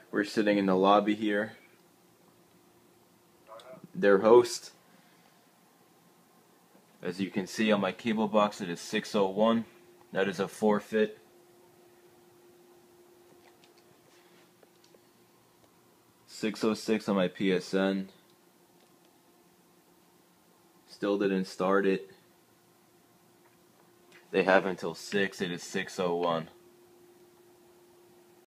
We're sitting in the lobby here. Their host, as you can see on my cable box, it is 601. That is a forfeit. .606 on my PSN. Still didn't start it. They have until 6. It is 6:01.